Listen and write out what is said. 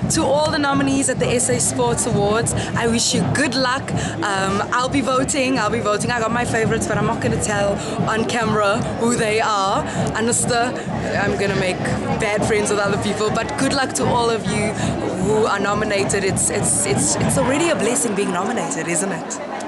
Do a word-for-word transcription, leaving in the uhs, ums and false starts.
to all the nominees at the S A Sports Awards, I wish you good luck. Um, I'll be voting, I'll be voting. I got my favorites, but I'm not going to tell on camera who they are. Understood? I'm going to make bad friends with other people, but good luck to all of you who are nominated. It's, it's, it's, it's already a blessing being nominated, isn't it?